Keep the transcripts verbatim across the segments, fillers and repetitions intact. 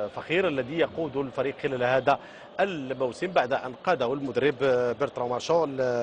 فخير الذي يقود الفريق خلال هذا الموسم بعد أن قاده المدرب برتران مارشو.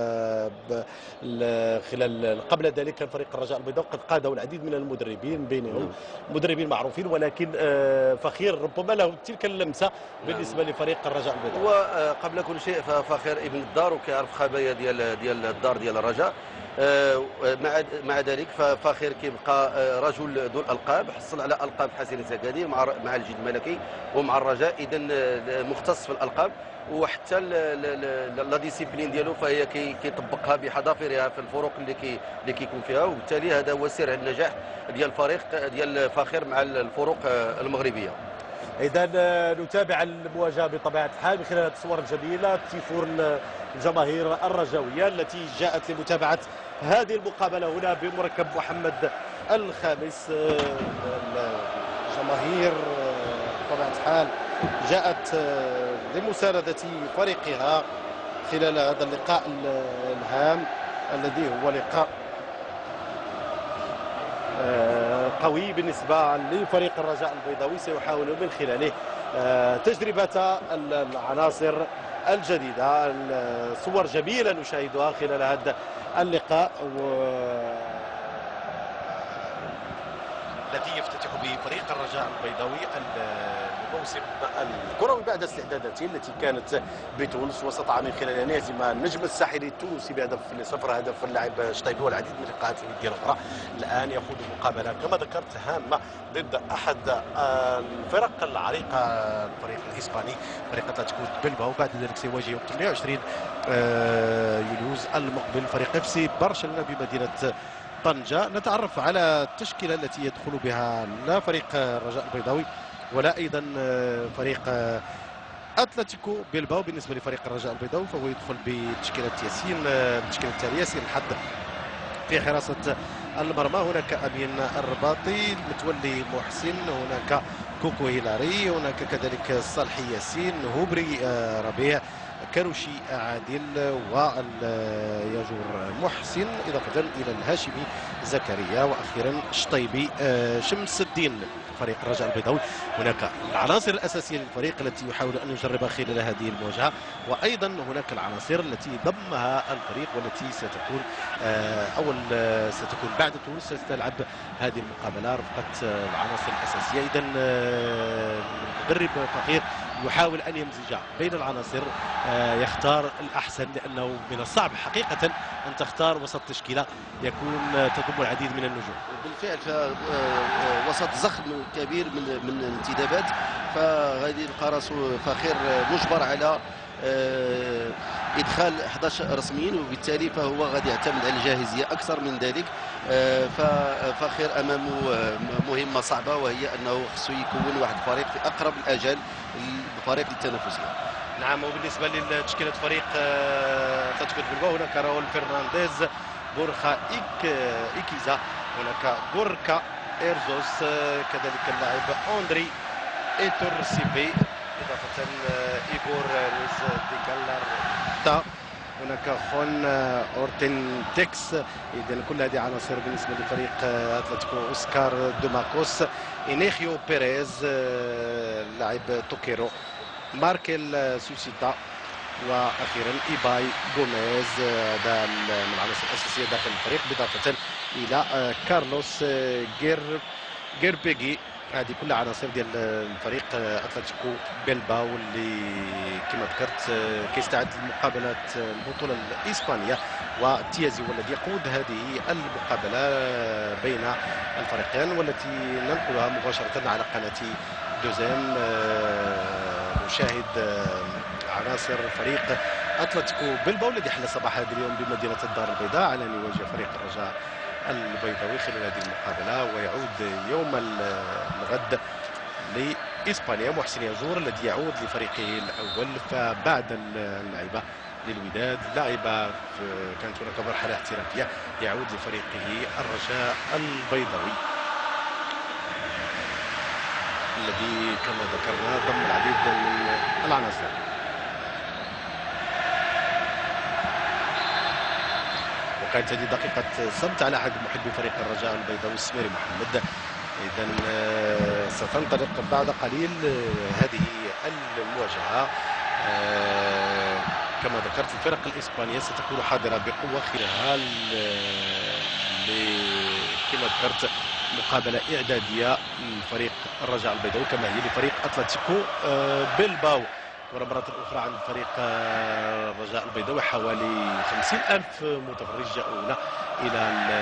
خلال قبل ذلك كان فريق الرجاء البيضاوي قد قاده العديد من المدربين بينهم مدربين معروفين، ولكن فخير ربما له تلك اللمسة بالنسبة لفريق الرجاء البيضاوي. وقبل كل شيء فخير ابن الدار وكيعرف خبايا ديال ديال الدار ديال الرجاء. مع مع ذلك ففخير كيبقى رجل ذو الالقاب، حصل على القاب حسنه اكادير مع مع الجيل الملكي ومع الرجاء، اذا مختص في الالقاب، وحتى لا ديسيبلين ديالو فهي كيطبقها بحذافيرها في الفروق اللي كي اللي كيكون فيها، وبالتالي هذا هو سر النجاح ديال الفريق ديال فخير مع الفروق المغربيه. إذا نتابع المواجهة بطبيعة الحال من خلال هذه الصور الجميلة، تيفور الجماهير الرجاوية التي جاءت لمتابعة هذه المقابلة هنا بمركب محمد الخامس. الجماهير بطبيعة الحال جاءت لمساندة فريقها خلال هذا اللقاء الهام الذي هو لقاء قوي بالنسبة لفريق الرجاء البيضاوي، سيحاول من خلاله تجربة العناصر الجديدة. صور جميلة نشاهدها خلال هذا اللقاء الذي يفتتح به فريق الرجاء البيضاوي الموسم الكروي بعد استعداداته التي كانت بتونس، واستطاع من خلالها ان يهزم النجم الساحلي التونسي بهدف لصفر، هدف اللاعب شطيبي، والعديد من اللقاءات الوديه الاخرى. الان يخوض مقابله كما ذكرت هامه ضد احد الفرق العريقه، الفريق الاسباني فريق اتلتيكو بلباو. بعد ذلك سيواجه يوم ثمانية وعشرين يوليوز المقبل فريق اف سي برشلونه بمدينه طنجة. نتعرف على التشكيلة التي يدخل بها لا فريق الرجاء البيضاوي ولا أيضا فريق أتلتيكو بلباو. بالنسبة لفريق الرجاء البيضاوي فهو يدخل بتشكيلة ياسين، التشكيلة التالية: ياسين الحد في حراسة المرمى، هناك أمين الرباطي، المتولي محسن، هناك كوكو هيلاري، هناك كذلك صالحي ياسين، هوبري ربيع، كروشي عادل، وياجور محسن، إضافة إلى الهاشمي زكريا، وأخيرا شطيبي شمس الدين فريق الرجاء البيضاوي. هناك العناصر الأساسية للفريق التي يحاول أن يجربها خلال هذه المواجهة، وأيضا هناك العناصر التي ضمها الفريق والتي ستكون أول ستكون بعد تونس ستلعب هذه المقابلة رفقة العناصر الأساسية. إذا المدرب فخير يحاول أن يمزج بين العناصر، يختار الأحسن، لأنه من الصعب حقيقة أن تختار وسط تشكيلة يكون تضم العديد من النجوم. بالفعل وسط زخم كبير من من الانتدابات، فغادي يلقى راسو فخير مجبر على ادخال احد عشر رسميين، وبالتالي فهو غادي يعتمد على الجاهزيه اكثر من ذلك. ففخير امامه مهمه صعبه، وهي انه خصو يكون واحد الفريق في اقرب الاجال الفريق للتنافسيه. نعم، وبالنسبه لتشكيله فريق اتلتيكو بلباو هناك راول فرنانديز، غورخا إيك إيكيزا، هناك غوركا إيرزوس، كذلك اللاعب أندري إيتور سيبي، إضافة إيغور رويز ديكالار، هناك خون أورتين تيكس. إذن كل هذه عناصر بالنسبة لفريق أتلتيكو: أوسكار دوماكوس، إنيخيو بيريز، لاعب توكيرو، ماركيل سوسيتا، واخيرا ايباي غوميز. هذا من العناصر الاساسيه داخل الفريق، بالاضافه الى كارلوس غير غيربيغي. هذه كلها عناصر ديال الفريق اتلتيكو بلباو اللي كما ذكرت كيستعد لمقابله البطوله الاسبانيه، وتيازي هو الذي يقود هذه المقابله بين الفريقين، والتي ننقلها مباشره على قناه دوزيم. نشاهد عناصر فريق اتلتيكو بلباو الذي حل صباح هذا اليوم بمدينه الدار البيضاء على ان يواجه فريق الرجاء البيضاوي خلال هذه المقابله، ويعود يوم الغد لاسبانيا محسن ياجور الذي يعود لفريقه الاول. فبعد اللعبه للوداد لاعبه كانت هناك مرحله احترافيه، يعود لفريقه الرجاء البيضاوي الذي كما ذكرنا ضم العديد من العناصر. وكانت هذه دقيقة صمت على أحد محبي فريق الرجاء البيضاوي السميري محمد إذا آه، ستنطلق بعد قليل آه، هذه المواجهة. آه، كما ذكرت الفرق الإسبانية ستكون حاضرة بقوة خلال آه، ل- كما ذكرت مقابلة إعدادية لفريق الرجاء البيضاوي كما هي لفريق أتلتيكو آه، بيلباو. مرة أخرى عند فريق آه، الرجاء البيضاوي حوالي خمسين ألف متفرج جاءوا هنا إلى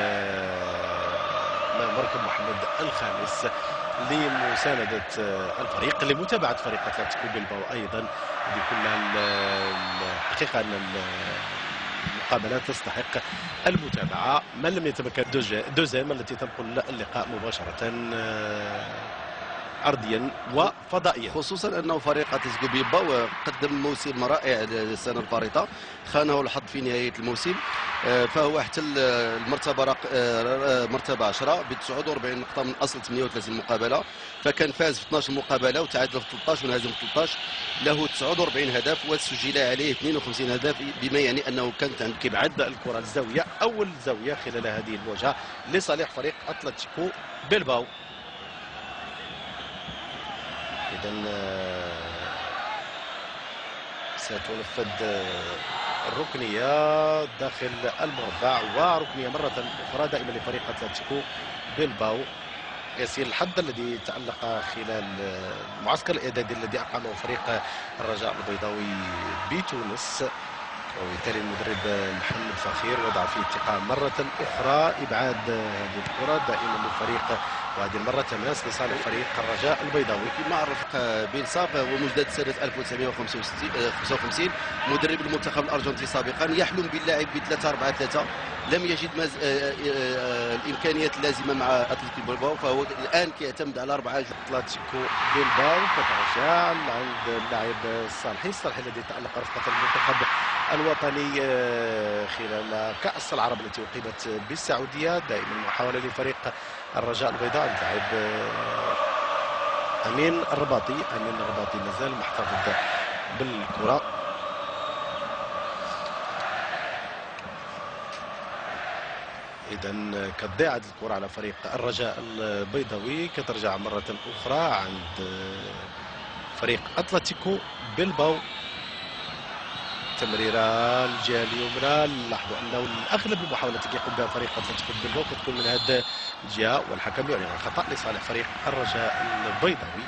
ال- مركب محمد الخامس لمساندة آه، الفريق لمتابعة فريق أتلتيكو بيلباو أيضا. هذه كلها ال- الحقيقة أن ال- المقابلات تستحق المتابعة. من لم يتمكن دوجا- دوزيم التي تنقل اللقاء مباشرة آه، أرضيا وفضائيا. خصوصا انه فريق اتلتيكو بيلباو قدم موسم رائع السنه الفارطه، خانه الحظ في نهايه الموسم، آه، فهو احتل المرتبه رق... آه، مرتبه عشرة ب تسعة وأربعين نقطه من اصل ثمانية وثلاثين مقابله، فكان فاز في اثناش مقابله وتعادل في ثلاثة عشر ونهزم في ثلاثة عشر، له تسعة وأربعين هدف وسجل عليه اثنين وخمسين هدف، بما يعني انه كانت عند كيبعد الكرة الزاوية أول زاوية خلال هذه المواجهة لصالح فريق أتلتيكو بيلباو. إذا ستنفذ آه، الركنية داخل المربع وركنية مرة أخرى دائما لفريق أتلتيكو بيلباو. يسير الحد الذي تألق خلال آه، المعسكر الإعدادي الذي أقامه فريق الرجاء البيضاوي بتونس، وبالتالي المدرب محمد فخير وضع فيه الثقة مرة أخرى. إبعاد هذه الكرة دائما للفريق وهذه المرة تماس لصالح فريق الرجاء البيضاوي. كما عرف بيلسا فهو مجدد سنة ألف وتسعمائة وخمسة وخمسين، مدرب المنتخب الأرجنتيني سابقا، يحلم باللعب ب ثلاثة أربعة ثلاثة، لم يجد مز... آه، آه، الإمكانيات اللازمة مع أتلتيكو بيلباو، فهو الآن كيعتمد على أربعة. أتلتيكو بيلباو كترجع عند اللاعب الصالحي الصالحي الذي تألق رفقة المنتخب الوطني آه، خلال كأس العرب التي أقيمت بالسعودية. دائما محاولة لفريق الرجاء البيضاء اللاعب آه، أمين الرباطي. أمين الرباطي مازال محتفظ بالكرة. إذا كتضيع هذه الكرة على فريق الرجاء البيضاوي، كترجع مرة أخرى عند فريق أتلتيكو بيلباو. تمريرة الجهة اليمنى، لاحظوا أنه الأغلب المحاولات اللي يقوم بها فريق أتلتيكو بيلباو كتكون من هذه الجهة، والحكم يعلن عن خطأ لصالح فريق الرجاء البيضاوي.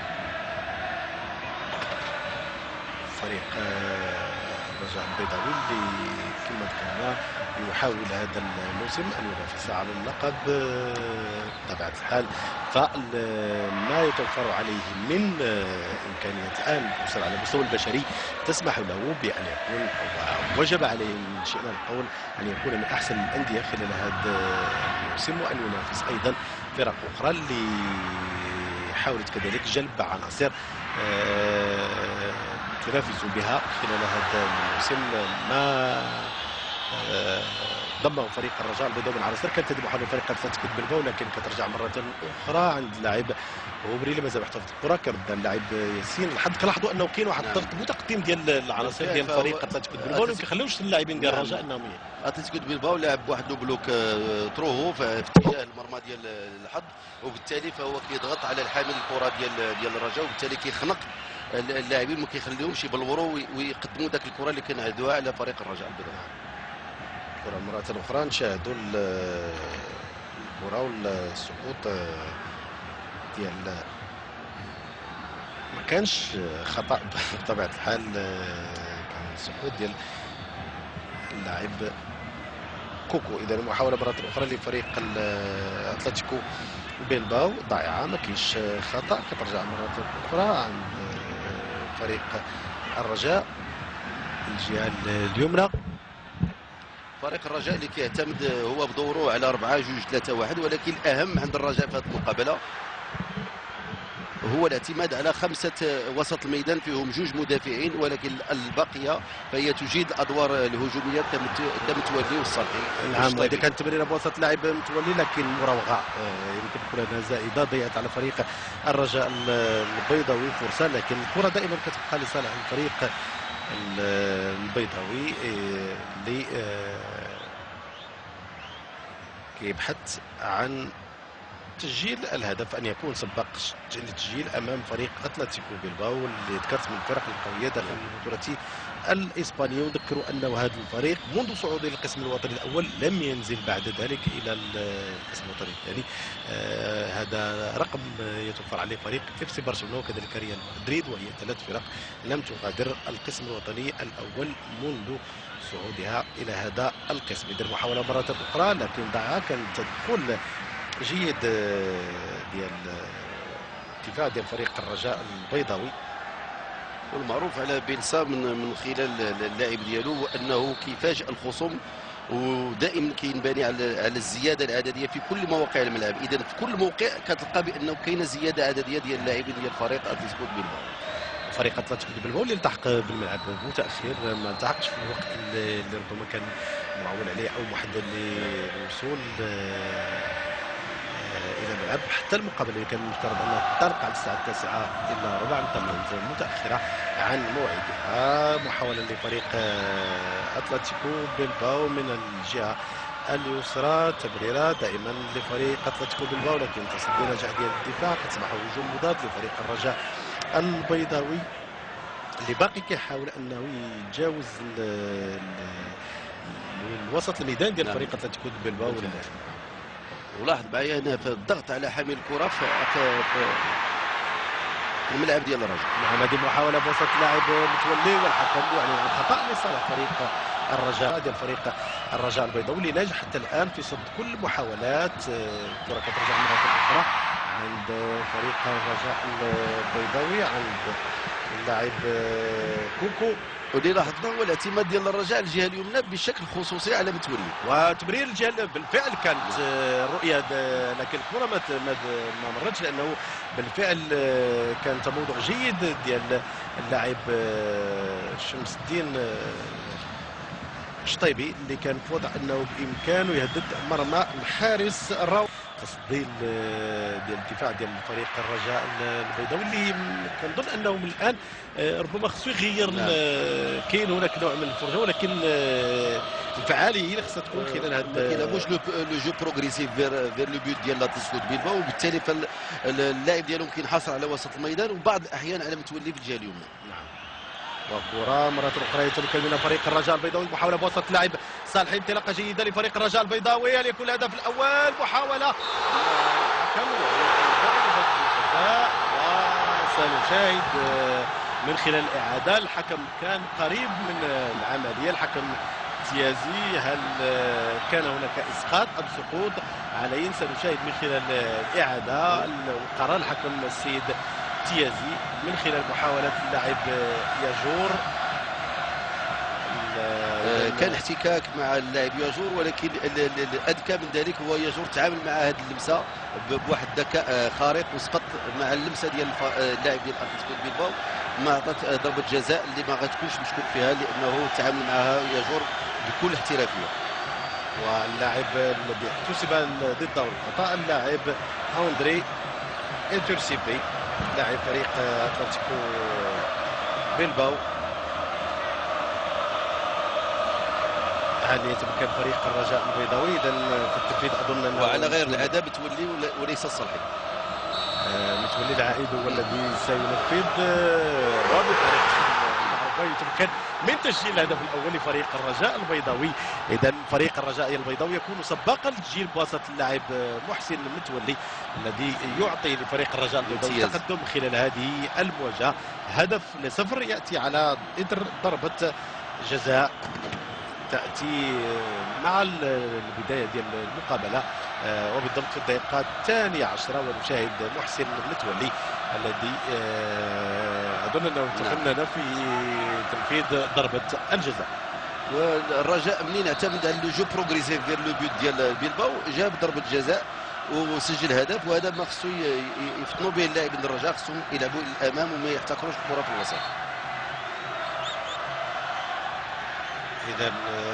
فريق الرجاء البيضاوي اللي كما ذكرنا يحاول هذا الموسم أن ينافس على اللقب بطبيعة الحال، فما يتوفر عليه من إمكانيات الآن خصوصا على المستوى البشري تسمح له بأن يكون، وجب عليه من شئنا القول أن يكون من أحسن الأندية خلال هذا الموسم، وأن ينافس أيضا فرق أخرى اللي حاولت كذلك جلب عناصر تنافس بها خلال هذا الموسم. ما ضمه فريق الرجاء البيضاوي من عناصر كانت تدي محاولة فريق أتلتيكو بيلباو، لكن كترجع مرة أخرى عند اللاعب غوبري اللي مازال محتفظ بالكرة. كرد اللاعب ياسين الحد. كنلاحظوا أنه كاين واحد الضغط متقدم ديال العناصر ديال فريق أتلتيكو بيلباو اللي ما كيخليوش اللاعبين ديال الرجاء انهم اتلتيكو بيلباو لعب بواحد لو بلوك تروهو في اتجاه المرمى ديال الحظ، وبالتالي فهو كيضغط على الحامل الكرة ديال ديال الرجاء، وبالتالي كيخنق اللاعبين ما كيخليهمش يبلوروا ويقدموا ذاك الكرة اللي كنعدوها على فريق الرجاء البيضاوي. الكرة مرة أخرى نشاهدوا الكرة والسقوط ديال ما كانش خطأ بطبيعة الحال، كان سقوط ديال اللاعب كوكو. إذا محاولة مرة أخرى لفريق أتلتيكو بيلباو ضائعة، ما كاينش خطأ. كترجع مرة أخرى عند فريق الرجاء الجهة اليمنى. فريق الرجاء اللي كيعتمد هو بدوره على أربعة جوج ثلاثة واحد، ولكن الأهم عند الرجاء في هذه المقابلة هو الاعتماد على خمسة وسط الميدان فيهم جوج مدافعين، ولكن الباقية فهي تجيد الأدوار الهجومية كمتولي والصالحي. نعم، هذه كانت تمريرة بوسط لاعب متولي لكن مراوغة يمكن تكون هذه زائدة ضيعت على فريق الرجاء البيضاوي فرصة، لكن الكرة دائما كتبقى لصالح الفريق البيضاوي اللي كيبحث عن تسجيل الهدف أن يكون سباق للتسجيل أمام فريق أتلتيكو بلباو اللي ذكرت من الفرق القوية داخل البطولة الإسبانية. ونذكروا أنه هذا الفريق منذ صعوده للقسم الوطني الأول لم ينزل بعد ذلك إلى القسم الوطني الثاني. آه هذا رقم يتوفر عليه فريق اف سي برشلونة وكذلك ريال مدريد، وهي ثلاث فرق لم تغادر القسم الوطني الأول منذ صعودها إلى هذا القسم. إذا محاولة مرة أخرى لكن ضاع، كان تدخل جيد ديال الدفاع ديال فريق الرجاء البيضاوي. والمعروف على بيلسا من من خلال اللاعب ديالو هو انه كيفاجئ الخصوم، ودائما كينبني على على الزياده العدديه في كل مواقع الملعب. اذا في كل موقع كتلقى بانه كاينه زياده عدديه ديال اللاعبين ديال فريق اتلتيكو بلباو. فريق اتلتيكو بلباو اللي التحق بالملعب متاخر، ما التحقش في الوقت اللي ربما كان معول عليه او محدد للوصول الى الملعب. حتى المقابله اللي كان المفترض انها تنطلق على الساعه التاسعه الا ربع انتهت متاخره عن موعدها. محاوله لفريق اتلتيكو بلباو من الجهه اليسرى، تمريره دائما لفريق اتلتيكو بلباو، لكن تصدي رجع ديال الدفاع كتصبح هجوم مضاد لفريق الرجاء البيضاوي اللي باقي كيحاول انه يتجاوز الوسط الميدان ديال فريق اتلتيكو بلباو. ولاحظ معايا هنا في الضغط على حامل الكره في الملعب ديال الرجاء. نعم، هذه محاوله بوسط لاعب متولي والحكم يعني الخطا لصالح فريق الرجاء ديال فريق الرجاء البيضاوي اللي ناجح حتى الان في صد كل محاولات الكره كترجع مره اخرى عند فريق الرجاء البيضاوي عند اللاعب كوكو. واللي لاحظنا هو الاعتماد ديال الرجاء الجهه اليمنى بشكل خصوصي على متولي، وتمرير الجهه بالفعل كانت رؤيه، لكن الكره ما ما مرتش لانه بالفعل كان تموضع جيد ديال اللاعب شمس الدين الشطيبي اللي كان في وضع انه بامكانه يهدد مرمى الحارس الراوي. تصدي ديال الدفاع ديال فريق الرجاء البيضاوي اللي كنظن انه من الان ربما خصو يغير. نعم. كاين هناك نوع من الفرجه، ولكن الفعاليه هي اللي خصها تكون خلال هذا. ما كيلعبوش لو جو بروغريسيف فير فير لو بوت ديال لاتلتيكو بلباو، وبالتالي فاللاعب ديالهم كينحصر على وسط الميدان وبعض الاحيان على متولي في الجهه اليمنى. نعم. وكرة مرة أخرى يتمكن من فريق الرجاء البيضاوي، محاولة بوسط اللاعب صالحي، انطلاقة جيدة لفريق الرجاء البيضاوي ليكون الهدف الأول. محاولة وسنشاهد من خلال الإعادة الحكم كان قريب من العملية، الحكم تيازي. هل كان هناك إسقاط أم سقوط عليه؟ سنشاهد من خلال الإعادة وقرار الحكم السيد تيازي من خلال محاولة اللاعب ياجور. كان احتكاك مع اللاعب ياجور، ولكن الأذكى من ذلك هو ياجور تعامل مع هذه اللمسة بواحد الذكاء خارق وسقط مع اللمسة ديال اللاعب ديال اتلتيكو بلباو، ما عطات ضربة جزاء اللي ما غتكونش مشكوك فيها لأنه تعامل معها ياجور بكل احترافية. واللاعب الذي احتسب ضده الخطأ اللاعب أندري انترسيبي لاعب فريق اتلتيكو بلباو. هل يتمكن فريق الرجاء البيضاوي اذا في التنفيذ؟ اظن انه وعلى غير العاده متولي وليس الصالحي. آه متولي العائد هو الذي سينفذ آه وبطريقه يتمكن من تسجيل الهدف الاول لفريق الرجاء البيضاوي. اذا فريق الرجاء البيضاوي يكون سباقا للتسجيل بواسطه اللاعب محسن المتولي الذي يعطي لفريق الرجاء البيضاوي تقدم خلال هذه المواجهه. هدف لصفر ياتي على اثر ضربه جزاء تاتي مع البدايه ديال المقابله وبالضبط في الدقيقه الثانيه عشره، ونشاهد محسن المتولي الذي اظن انه تفنن في تنفيذ ضربه الجزاء. والرجاء منين اعتمد على لو جو بروغريسيف فير لو بوت ديال بيلباو جاب ضربه جزاء وسجل هدف، وهذا ما خصو يفطنوا به اللاعبين الرجاء، خصهم يلعبوا للامام وما يحتكروش الكره في الوسط. اذا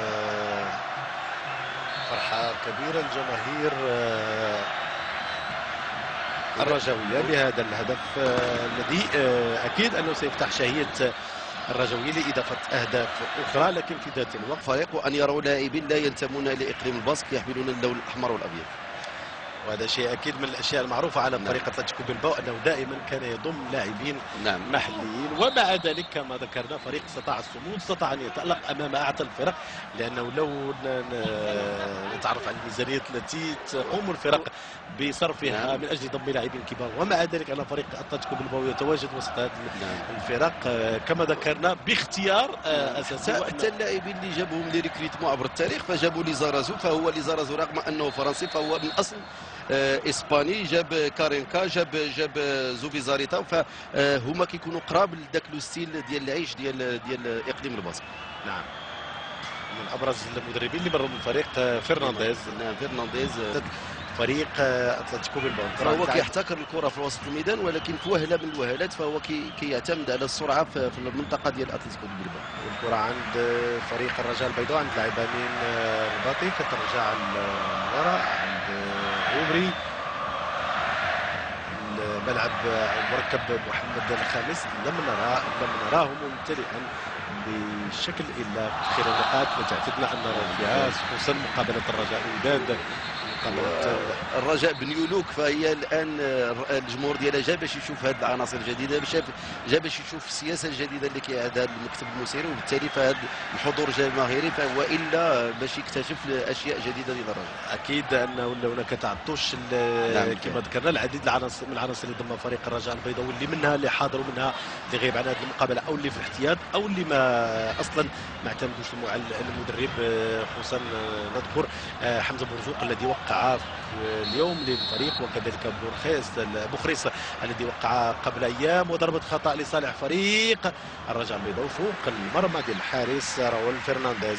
فرحه كبيره الجماهير الرجاويه بهذا الهدف الذي اكيد انه سيفتح شهيه الرجاويه لاضافه اهداف اخرى، لكن في ذات الوقت فريق ان يروا لاعبين لا ينتمون لاقليم الباسك يحملون اللون الاحمر والابيض. وهذا شيء اكيد من الاشياء المعروفه على نعم. فريق اتلتيكو بلباو انه دائما كان يضم لاعبين نعم. محليين، ومع ذلك كما ذكرنا فريق استطاع الصمود، استطاع ان يتالق امام اعتى الفرق، لانه لو ن- ن- نتعرف على الميزانيه التي تقوم الفرق بصرفها نعم. من اجل ضم لاعبين كبار، ومع ذلك ان فريق اتلتيكو بلباو يتواجد وسط هذه نعم. الفرق آه، كما ذكرنا باختيار آه، اساسي. حتى حتى اللاعبين اللي جابوهم لي ريكريتمون عبر التاريخ، فجابوا ليزارازو، فهو ليزارازو رغم انه فرنسي فهو من اصل آه، اسباني، جاب كارينكا، جاب جاب زوبيزاريتا، فهما كيكونوا قراب لذاك لو ستيل ديال العيش ديال ديال اقليم الباسك. نعم، من ابرز المدربين اللي مروا من فريق آه، فرنانديز، نعم فرنانديز. فريق آه، اتلتيكو بلباو. فهو كيحتكر الكره في وسط الميدان، ولكن في وهله من الوهلات فهو كي كيعتمد على السرعه في في المنطقه ديال اتلتيكو بلباو. والكرة عند فريق الرجاء البيضاء، عند لاعب امين الباطي، كترجع للوراء عند غوبري. الملعب مركب محمد الخامس لم نرى لم نراه ممتلئا بشكل الا خلال النقاط التي اعتدنا ان نرى فيها، خصوصا مقابله الرجاء الوداد، مقابله الرجاء بن يولوك، فهي الان الجمهور ديالها جا باش يشوف هذه العناصر الجديده، شاف جا باش يشوف السياسه الجديده اللي كيعادها المكتب المسيري، وبالتالي فهذا الحضور الجماهيري فهو الا باش يكتشف اشياء جديده ديال الرجاء. اكيد انه هناك تعطش نعم. كما ذكرنا العديد العناصر من العناصر اللي ضم فريق الرجاء البيضاوي، اللي منها اللي حاضر ومنها اللي غيب عن هذه المقابله، او اللي في الاحتياط، او اللي ما اصلا ما اعتمدوش مع المدرب، خصوصا نذكر حمزه مرزوق الذي وقع اليوم للفريق، وكذلك بورخيس بوخريس الذي وقع قبل ايام، وضربه خطا لصالح فريق الرجاء البيضاوي فوق المرمى ديال الحارس راول فرنانديز.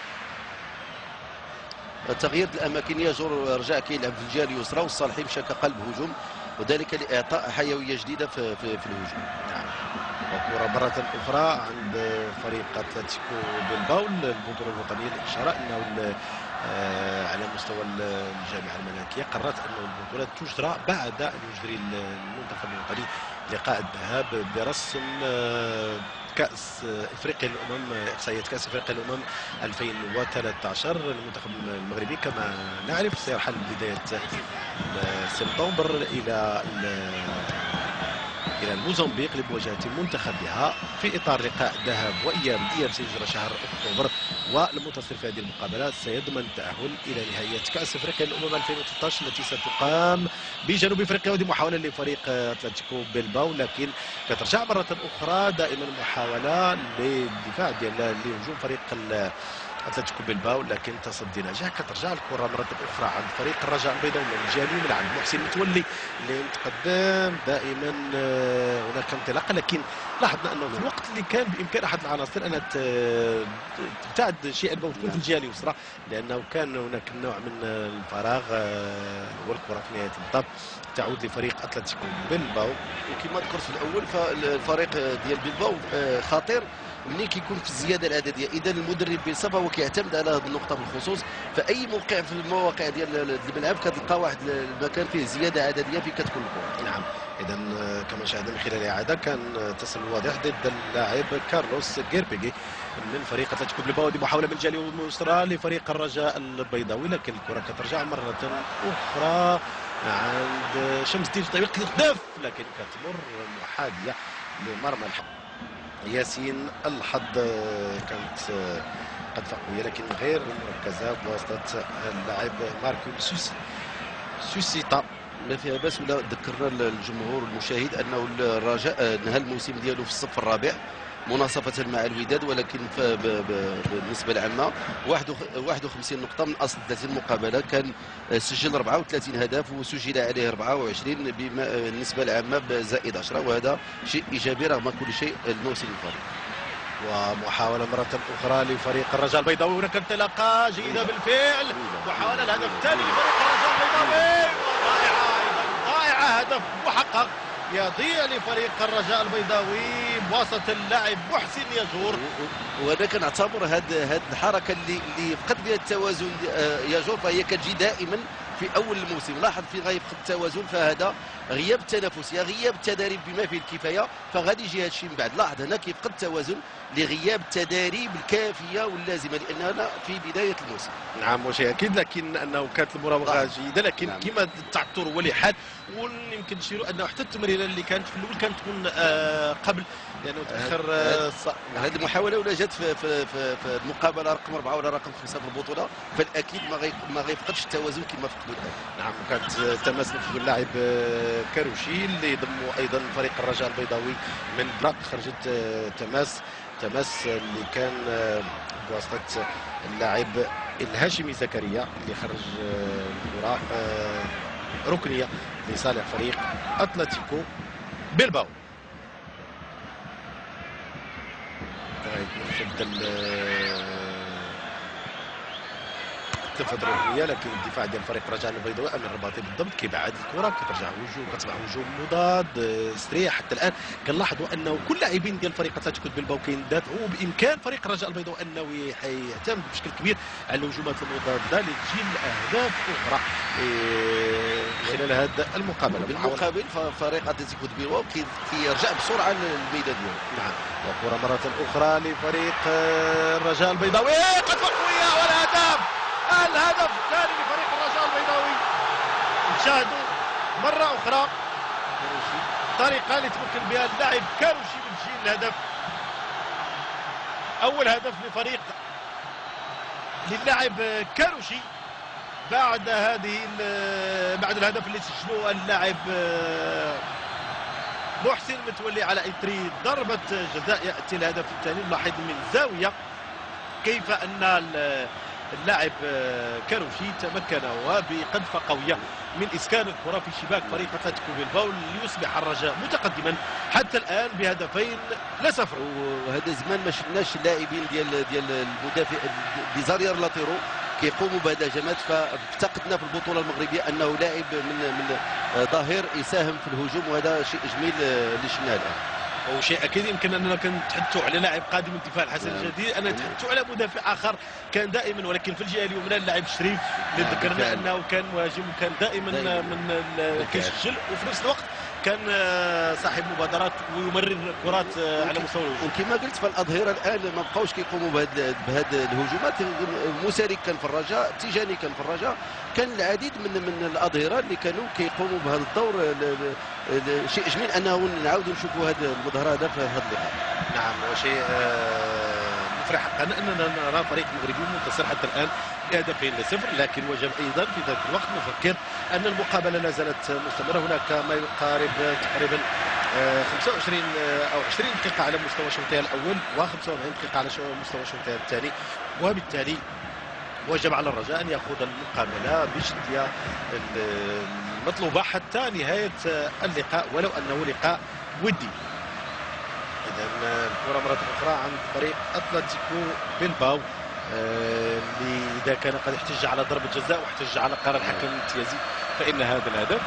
تغيير الاماكن، يجر رجع كيلعب في الجهه اليسرى، والصالحي مشى كقلب هجوم، وذلك لاعطاء حيويه جديده في في, في الهجوم. نعم. وكرة مرة أخرى عند فريق أتلتيكو بلباو، البطولة الوطنية للإشارة أنه آه على مستوى الجامعة الملكية قررت أن البطولة تجرى بعد أن يجري المنتخب الوطني لقاء الذهاب برسم آه كأس افريقيا للامم، احصائيات كأس افريقيا للامم ألفين وثلاثة عشر. المنتخب المغربي كما نعرف سيرحل بداية سبتمبر الى الى الموزمبيق لمواجهه منتخبها في اطار لقاء ذهاب واياب. الاياب سيجرى شهر اكتوبر، والمنتصر في هذه المقابله سيضمن التاهل الى نهائيات كاس افريقيا للامم ألفين وثلاثة عشر التي ستقام بجنوب افريقيا، ودي محاوله لفريق اتلتيكو بلباو، لكن كترجع مره اخرى دائما محاوله للدفاع ديال لهجوم فريق اتلتيكو بلباو، لكن تصدي ناجح. كترجع الكره مره اخرى عند فريق الرجاء البيضاوي من الجهه اليمين عند محسن متولي اللي متقدم دائما. هناك انطلاقه، لكن لاحظنا انه في الوقت اللي كان بامكان احد العناصر انها تبتعد شيئا ما وتكون في الجهه اليسرى، لانه كان هناك نوع من الفراغ، والكره في نهايه المطاف تعود لفريق اتلتيكو بلباو. وكما ذكرت في الاول فالفريق ديال بلباو خطير ملي كيكون في الزياده العدديه، اذا المدرب بصفه هو كيعتمد على هذه النقطه بالخصوص، فاي موقع في المواقع ديال الملعب كتلقى واحد المكان فيه زياده عدديه فين كتكون الكره. نعم، اذا كما شاهدنا من خلال الاعاده كان تصل واضح ضد اللاعب كارلوس غيربيغي من فريق اتلتيكو بلباو. دي محاوله من الجهه اليسرى لفريق الرجاء البيضاوي، لكن الكره كترجع مره اخرى عند شمس الدين طريق الهدف، لكن كتمر محاذيه لمرمى الحق. ياسين الحظ كانت قد قويه لكن غير مركزه بواسطه اللاعب ماركو سوسي سوسيتا. ما فيها باس، ولا ذكرنا الجمهور المشاهد انه الرجاء نهى الموسم ديالو في الصف الرابع مناصفة مع الوداد، ولكن بالنسبة العامة واحد وخمسين نقطة من أصل ثلاثين مقابلة، كان سجل أربعة وثلاثين هدف وسجل عليه أربعة وعشرين بالنسبة العامة بزائد عشرة، وهذا شيء إيجابي رغم كل شيء الموسم الفارط. ومحاولة مرة أخرى لفريق الرجاء البيضاوي، هناك انطلاقة جيدة بالفعل، محاولة الهدف الثاني لفريق الرجاء البيضاوي، ضائعة ضائعة، هدف محقق يضيع لفريق الرجاء البيضاوي بواسطة اللاعب محسن يجور. وانا كنعتبر هذه هذه الحركه اللي اللي فقد بها التوازن يجور، فهي كتجي دائما في اول الموسم. لاحظ في غياب التوازن، فهذا غياب التنافسيه، غياب التدريب بما فيه الكفايه، فغادي يجي هذا الشيء من بعد. لاحظ هنا كيفقد التوازن لغياب التدريب الكافيه واللازمه، لاننا في بدايه الموسم. نعم وشيء اكيد، لكن انه كانت المراوغه جيده، لكن نعم. كما التعثر هو اللي حاد. ويمكن نشيروا انه حتى التمريره اللي كانت في الاول كانت تكون آه قبل لانه يعني تاخر. آه هذه المحاوله ولا جات في, في, في, في المقابله رقم اربعه ولا رقم خمسه في البطوله، فالاكيد ما غي ما غيفقدش التوازن كما فقدوا الان. نعم وكانت تماس نفذ اللاعب كاروشي اللي ضموا ايضا فريق الرجاء البيضاوي من بلاك. خرجت تماس تماس اللي كان بواسطه اللاعب الهاشمي زكريا اللي خرج الكره ركنيه لصالح فريق اتلتيكو بيلباو. تنفذ ركنيه، لكن الدفاع ديال فريق الرجاء البيضاوي امين الرباطي بالضبط كيبعد الكره، كترجع هجوم، كتبع هجوم مضاد سريع. حتى الان كنلاحظوا انه كل اللاعبين ديال فريق اتلتيكو بيلباو كيندافعوا، وبامكان فريق الرجاء البيضاوي انه يعتمد بشكل كبير على الهجومات المضاده لتسجيل اهداف اخرى خلال هذه المقابله. بالمقابل فريق اتلتيكو بيلباو كيرجع بسرعه للميدان ديالو. نعم وكره مره اخرى لفريق الرجاء البيضاوي، قد قويه والهدف الهدف الثاني لفريق الرجاء البيضاوي. نشاهدوا مرة أخرى الطريقة اللي تمكن بها اللاعب كاروشي من تسجيل الهدف. أول هدف لفريق للاعب كاروشي بعد هذه بعد الهدف اللي سجلوه اللاعب محسن متولي على إثر ضربة جزاء. يأتي الهدف الثاني. نلاحظ من زاوية كيف أن اللاعب كاروشي تمكن وبقذفة قوية من إسكان الكرة في شباك فريق اتلتيكو بيلباو ليصبح الرجاء متقدما حتى الآن بهدفين لا صفر. وهذا زمان ما شفناش اللاعبين ديال ديال المدافع دي زارير لاتيرو كيقوموا بهذا الهجمات، فافتقدنا في البطولة المغربية أنه لاعب من من ظهير يساهم في الهجوم، وهذا شيء جميل اللي شفناه الآن. وشيء اكيد يمكن اننا كنتحدثوا على لاعب قادم من الدفاع الحسن الجديد، انا تحدثوا على مدافع اخر كان دائما، ولكن في الجهه اليمنى اللاعب شريف اللي ذكرنا انه كان مهاجم وكان دائما من كيسجل، وفي نفس الوقت كان صاحب مبادرات ويمرر كرات على مستوى الهجوم. وكما قلت فالاظهره الان ما بقاوش كيقوموا بهذه بهذه الهجومات. مساري كان في الرجاء، تيجاني كان في الرجاء، كان العديد من من الاظهره اللي كانوا كيقوموا بهذا الدور. شيء جميل انه نعاودوا نشوفوا هذا المظهر هذا في هذا اللقاء. نعم وشيء مفرح حقا اننا نرى فريق مغربي منتصر حتى الان بهدفين لصفر، لكن وجب ايضا في ذات الوقت نفكر ان المقابله لا زالت مستمره. هناك ما يقارب تقريبا خمسة وعشرين او عشرين دقيقه على مستوى شوطها الاول وخمسة وأربعين دقيقه على مستوى شوطها الثاني، وبالتالي وجب على الرجاء ان ياخذ المقابله بشديه المطلوبه حتى نهايه اللقاء ولو انه لقاء ودي. اذا الكره مره اخرى عند فريق اتلتيكو بيلباو اللي اذا كان قد احتج على ضربه جزاء واحتج على قرار الحكم الامتيازي فان هذا الهدف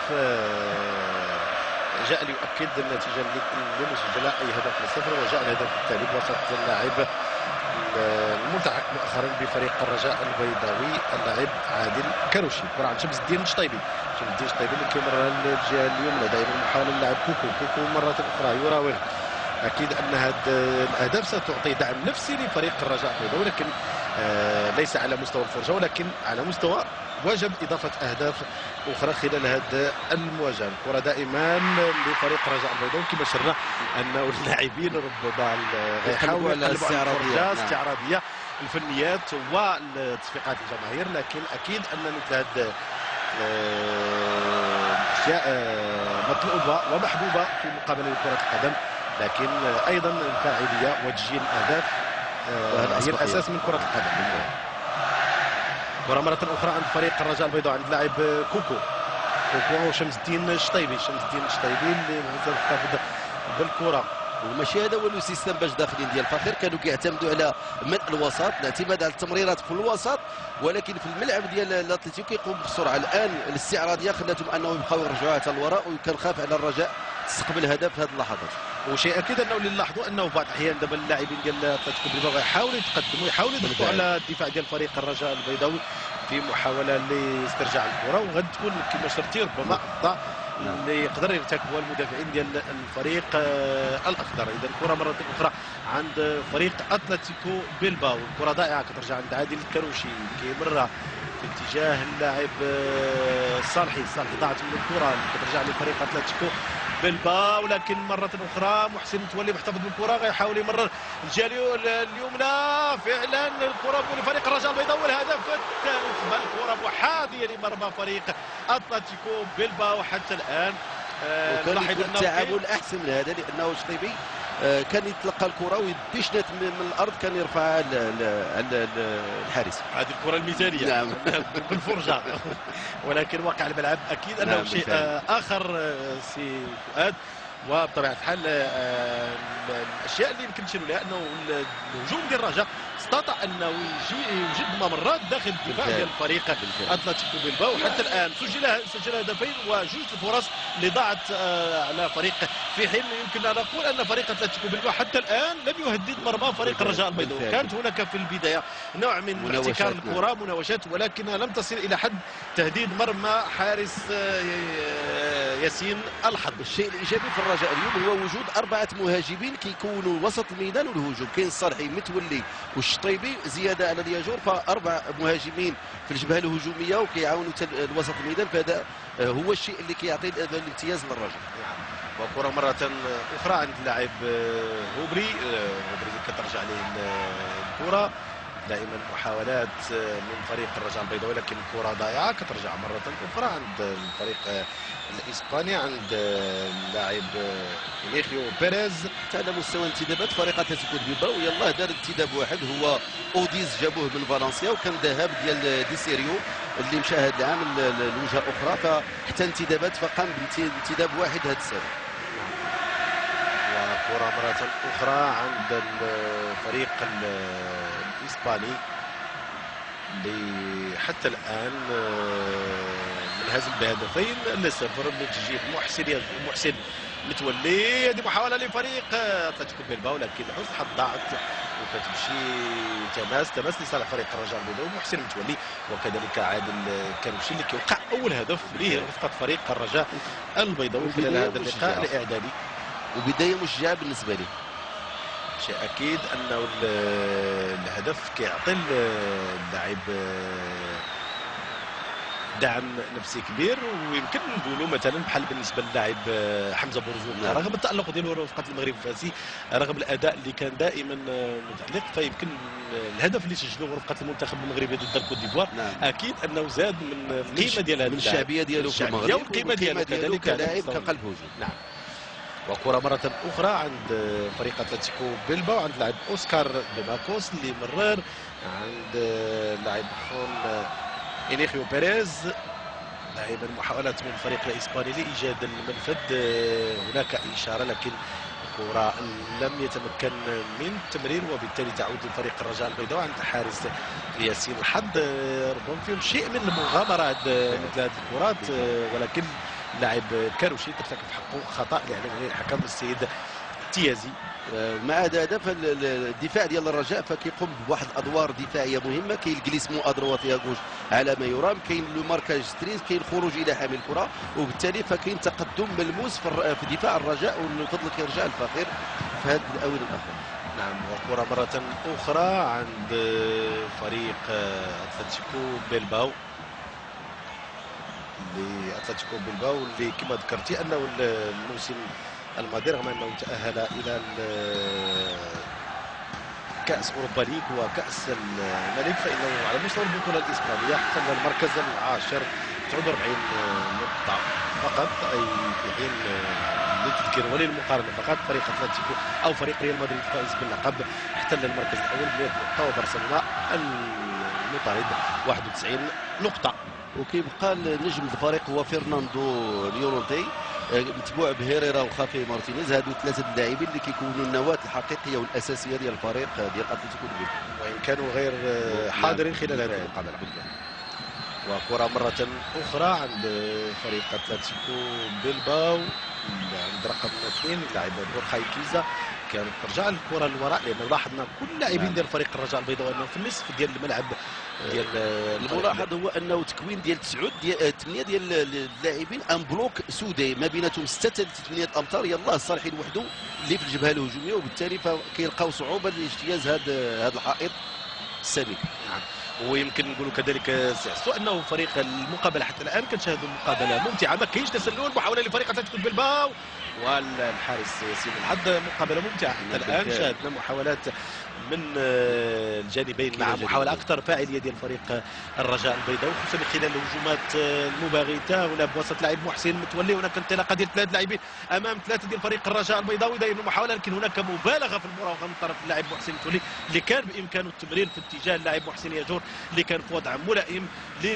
جاء ليؤكد النتيجه اللي مسجله اي هدف لصفر. وجاء الهدف الثاني بواسطه اللاعب الملتحق مؤخرا بفريق الرجاء البيضاوي اللاعب عادل كاروشي. كره عن شمس الدين الشطيبي، شمس الدين الشطيبي اللي كيمر للجهه اليمنى دائما محاوله اللاعب كوكو كوكو مره اخرى يراوغ. اكيد ان هذه الاهداف ستعطي دعم نفسي لفريق الرجاء البيضاوي، لكن آه ليس على مستوى الفرجه ولكن على مستوى وجب اضافه اهداف اخرى خلال هذه المواجهه. الكره دائما لفريق الرجاء البيضاوي كما شرنا انه اللاعبين ربما يحاولوا على الاستعراضيه استعراضيه الفنيات والتصفيقات الجماهير، لكن اكيد ان مثل هذه الاشياء مطلوبه ومحبوبه في مقابله كره القدم، لكن ايضا الفاعليه وتسجيل الاهداف هي الاساس من كره القدم. كره مره اخرى عند فريق الرجاء البيضاوي عند لاعب كوكو كوكو وشمس الدين الشطيبي، شمس الدين الشطيبي اللي مازال محتفظ بالكره. وماشي هذا هو السيستم باش داخلين ديال فخير، كانوا كيعتمدوا على ملء الوسط، الاعتماد على التمريرات في الوسط، ولكن في الملعب ديال الاتليتيكو كيقوم بالسرعه. الان الاستعراضيه خلاتهم انهم يبقاو يرجعوا حتى الوراء، وكان خاف على الرجاء تستقبل هدف في هذه اللحظات. وشيء اكيد انه اللي نلاحظوا انه بعض الاحيان دابا اللاعبين ديال اتلتيكو بيلباو يحاولوا يتقدموا يحاولوا يضغطوا على الدفاع ديال فريق الرجاء البيضاوي، في محاوله لاسترجاع الكره، وغادي تكون كما شرتي ربما اخطاء اللي يقدر يرتكبها المدافعين ديال الفريق الاخضر. اذا الكره مره اخرى عند فريق اتلتيكو بيلباو، الكره ضائعه كترجع عند عادل الكروشي كيمر في اتجاه اللاعب صالحي. صالحي ضاعت من الكره كترجع لفريق اتلتيكو بيلباو، ولكن مره اخرى محسن متولي محتفظ بالكره غيحاول يمرر الجهه اليمنى. فعلا الكره لفريق الرجاء البيضاوي والهدف الثالث، بل الكره محاذيه لمرمى فريق اتلتيكو بيلباو حتى الان. وكان يكون التعامل احسن من هذا لانه شطيبي كان يتلقى الكره ويديشنات من الارض كان يرفعها على الحارس. هذه الكره المثاليه نعم بالفرجه. ولكن واقع الملعب اكيد انه نعم شيء اخر سي فؤاد. وبطبيعه الحال الاشياء اللي يمكن نشيروا لها انه الهجوم ديال الرجاء استطاع انه يوجد ممرات داخل الدفاع ديال الفريق اتلتيكو بيلباو. حتى الان سجل سجل هدفين وجوج الفرص اللي ضاعت على فريق، في حين يمكن ان نقول ان فريق اتلتيكو بيلباو حتى الان لم يهدد مرمى فريق الرجاء البيضاوي. كانت هناك في البدايه نوع من احتكار الكره مناوشات، ولكنها لم تصل الى حد تهديد مرمى حارس ياسين الحظ. الشيء الايجابي في الرجاء اليوم هو وجود اربعه مهاجمين كيكونوا وسط الميدان والهجوم. كاين الصالحي متولي والشطيبي زياده على دياجور، فاربع مهاجمين في الجبهه الهجوميه وكيعاونوا الوسط الميدان. فهذا هو الشيء اللي كيعطي الامتياز للرجاء. وكره مره اخرى عند اللاعب هوبري. هوبري كترجع ليه الكره. دائما محاولات من فريق الرجاء البيضاوي، لكن الكره ضائعه كترجع مره اخرى عند الفريق الاسباني عند اللاعب إنيخيو بيريز. على مستوى انتدابات فريق اتلتيكو بيلباو يلاه دار انتداب واحد هو اوديز جابوه من فالنسيا، وكان ذهاب ديال دي سيريو اللي مشى هذا العام لوجهه اخرى، فحتى انتدابات فقام بانتداب واحد هذا السنه. وكره مره اخرى عند الفريق الاسباني اللي حتى الان منهزم بهدفين لصفر بتسجيل محسن محسن متولي. هذه محاوله لفريق اتلتيكو بيلباو، لكن حسن الحظ ضاعت وكتمشي تماس تماس لصالح فريق الرجاء البيضاوي محسن متولي. وكذلك عادل كروشي اللي كيوقع اول هدف ليه رفقه فريق الرجاء البيضاوي خلال هذا اللقاء الاعدادي. وبدايه مشجعه بالنسبه لي. شيء اكيد انه الهدف كيعطي اللاعب دعم نفسي كبير، ويمكن نقولوا مثلا بحال بالنسبه للاعب حمزه بورزوق رغم التالق ديالو رفقه المغرب الفاسي، رغم الاداء اللي كان دائما متالق، فيمكن الهدف اللي سجلوه رفقه المنتخب المغربي ضد الكوت ديفوار اكيد انه زاد من القيمه ديال هذا من الشعبيه ديالو في المغرب والقيمه ديالو كذلك كلاعب كقلب هجوم. نعم. وكره مره اخرى عند فريق اتلتيكو بيلباو عند لاعب اوسكار دوماكوس اللي مرر عند اللاعب خون إنيخيو بيريز. دائما محاولات من الفريق الاسباني لايجاد المنفذ، هناك اشاره لكن الكره لم يتمكن من التمرير، وبالتالي تعود لفريق الرجاء البيضاوي عند حارس ياسين الحظ. ربما فيهم شيء من المغامره مثل هذه الكرات، ولكن لاعب كاروشي ترتكب حقه خطا اللي علم عليه الحكم السيد تيازي. مع هذا فالدفاع ديال الرجاء فكيقوم بواحد الادوار دفاعيه مهمه. كاين الجليسمون ادروات يا غوش على ما يرام، كاين لو ماركاج ستريس، كاين الخروج الى حامل الكره، وبالتالي فكاين تقدم ملموس في دفاع الرجاء، والفضل كيرجع للفقير في هذه الاونه الاخيره. نعم. وكره مره اخرى عند فريق اتلتيكو بيلباو لاتلتيكو بيلباو اللي كما ذكرتي انه الموسم الماضي رغم انه تاهل الى كاس اوروبا ليغ وكاس الملك، فانه على مستوى البطوله الاسبانيه حصل المركز العاشر تسعة وأربعين نقطه فقط، اي في حين للتذكير وللمقارنه فقط فريق اتلتيكو او فريق ريال مدريد الفائز باللقب احتل المركز الاول ب مئة نقطه، وبرشلونه المطارد واحد وتسعين نقطه. وكيبقى النجم الفريق هو فرناندو ليورونتي متبوع بهيريرا وخافي مارتينيز. هادو ثلاثه اللاعبين اللي كيكونوا النواه الحقيقيه والاساسيه ديال الفريق ديال اتلتيكو دي بيلباو، وان كانوا غير حاضرين خلال هذه المقابله. وكره مره اخرى عند فريق اتلتيكو بيلباو عند رقم اثنين اللاعب بورخاي كيزا كانت ترجع الكره للوراء، لانه لاحظنا كل اللاعبين نعم. ديال فريق الرجاء البيضاوي انه في النصف ديال الملعب ديال الملاحظ هو انه تكوين ديال تسعود ديال ثمانيه ديال اللاعبين ان بلوك سوداء ما بيناتهم سته حتى ثمانيه امتار، يلاه الصالحي لوحده اللي في الجبهه الهجوميه، وبالتالي فكيلقاو صعوبه لاجتياز هذا هذا الحائط السميك. نعم. ويمكن نقولوا كذلك سعسو انه فريق المقابله حتى الان كنشاهدوا مقابله ممتعه، ما كاينش تسلل، محاوله لفريق اتلتيكو بالباو والحارس ياسين الحظ، مقابله ممتعه حتى الان. شاهدنا محاولات من الجانبين مع محاوله اكثر فاعليه ديال فريق الرجاء البيضاوي، خصوصا من خلال الهجومات المباغته. هنا بوسط لاعب محسن متولي، هناك انطلاقه ديال ثلاث لاعبين امام ثلاثه ديال فريق الرجاء البيضاوي، دائما المحاوله، لكن هناك مبالغه في المراوغه من طرف اللاعب محسن متولي اللي كان بامكانه التمرير في اتجاه اللاعب محسن ياجور اللي كان في وضع ملائم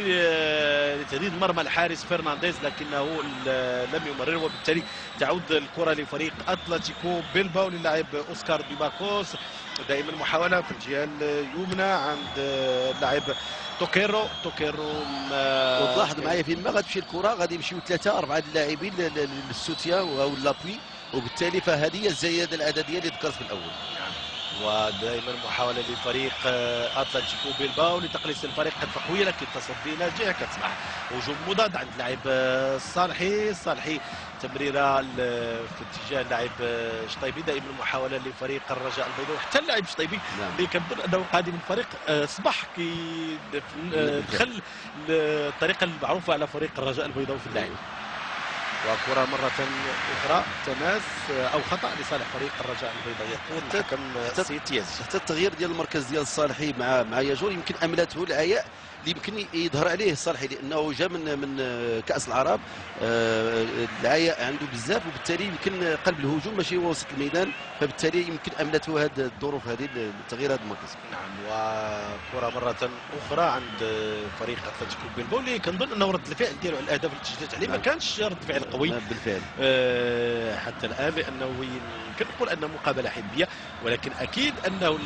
لتهديد مرمى الحارس فرنانديز، لكنه لم يمرر، وبالتالي تعود الكره لفريق اتلتيكو بيلباو للاعب اوسكار ديباكوس. دائما محاوله في الجهه اليمنى عند اللاعب توكيرو توكيرو وتلاحظ معايا فين ما غتمشي الكره غادي يمشيو ثلاثه اربعه اللاعبين للسوتيا او لابوي، وبالتالي فهذه هي الزياده العدديه اللي ذكرت في الاول. ودائما محاوله لفريق اتلتيكو بيلباو لتقليص الفريق، قد قويه لكن تصدي ناجح، كتصبح هجوم مضاد عند اللاعب الصالحي. الصالحي تمريره في اتجاه اللاعب شطيبي، دائما محاوله لفريق الرجاء البيضاوي، حتى اللاعب شطيبي نعم. اللي كنظن انه قادم من الفريق اصبح كيدخل الطريقه المعروفه على فريق الرجاء البيضاوي في اللعب. وكرة مرة أخرى تماس أو خطأ لصالح فريق الرجاء البيضاوي، يقول الحكم السيتيازي. حتى التغيير ديال المركز ديال الصالحي مع مع ياجور يمكن أملته العياء اللي يمكن يظهر عليه الصالحي، لأنه جا من من كأس العرب، العياء عنده بزاف، وبالتالي يمكن قلب الهجوم ماشي هو وسط الميدان، فبالتالي يمكن أملته هذه الظروف هذه التغيير هذا المركز. نعم. وكرة مرة أخرى عند فريق اتلتيكو بيلباو اللي كنظن أنه رد الفعل ديالو على الأهداف اللي تسجلت عليه ما كانش رد فعل قوي بالفعل أه حتى الآن، لأنه يمكن نقول أنه مقابلة حدبية، ولكن أكيد أنه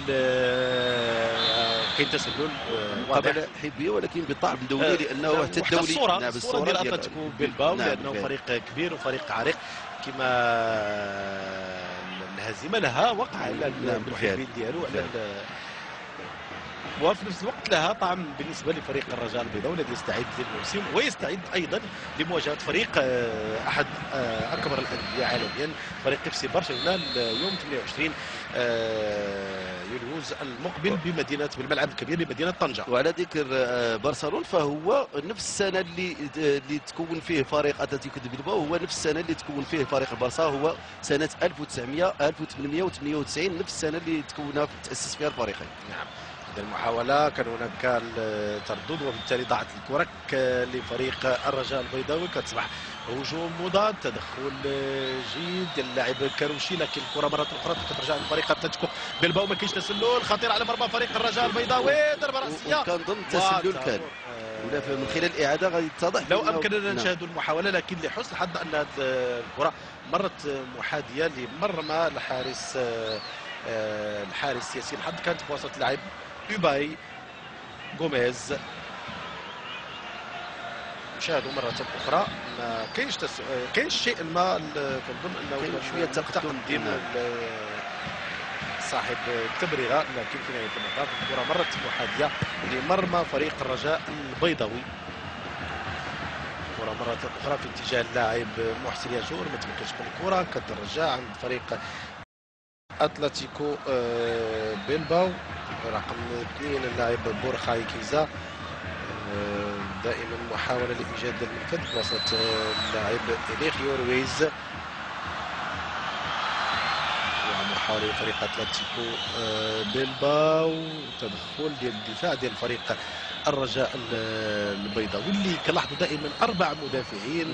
كاين تسلل مقابلة حدبية ولكن بطعم دولي، لأنه حتى الدولي الصورة نعم الصورة ديال اتلتيكو بيلباو نعم لأنه بالفعل. فريق كبير وفريق عريق، كما الهزيمة لها وقع على المحبين ديالو على وفي نفس الوقت لها طعم بالنسبه لفريق الرجاء البيضاوي الذي يستعد للموسم ويستعد ايضا لمواجهه فريق احد اكبر الانديه عالميا، فريق اف سي برشلونه يوم ثمانية وعشرين يوليوز المقبل بمدينه بالملعب الكبير بمدينه طنجه. وعلى ذكر برشلونه فهو نفس السنه اللي اللي تكون فيه فريق اتلتيكو دي بيلباو، هو نفس السنه اللي تكون فيه فريق البارسا، هو سنه ألف وتسعمائة ألف وثمانمائة وثمانية وتسعين، نفس السنه اللي تكون تاسس فيها الفريقين. نعم. المحاولة كان هناك التردد وبالتالي ضاعت الكرة لفريق الرجاء البيضاوي، كتصبح هجوم مضاد، تدخل جيد ديال اللاعب كاروشي، لكن الكرة مرة أخرى كترجع لفريق اتلتيكو بيلباو، ما كاينش تسلل خطير على مرمى فريق الرجاء البيضاوي، ضربة رأسية وكنظن التسلل كان ولا من خلال الإعادة غادي يتضح لو أمكننا نشاهدوا المحاولة، لكن لحسن الحظ أن هذه الكرة مرت محاذية لمرمى الحارس الحارس ياسين الحظ، كانت بوسط اللاعب يوباي غوميز. نشاهدوا مرة أخرى ما كاينش تس... كاينش شيء ما كنظن أنه كاين شوية تقدم صاحب التبريرة، لكن في نهاية المطاف الكرة مرت محاذية لمرمى فريق الرجاء البيضاوي. كرة مرة أخرى في اتجاه اللاعب محسن ياجور، ما تمكنش من الكرة، كترجع عند فريق اتلتيكو بيلباو رقم اثنين اللاعب بورخاي كيزا، دائما محاولة لإيجاد المنفذ وسط اللاعب إليخيو رويز، ومحاولة لفريق اتلتيكو بيلباو تدخل ديال الدفاع ديال فريق الرجاء البيضاوي اللي كنلاحظوا دائما أربع مدافعين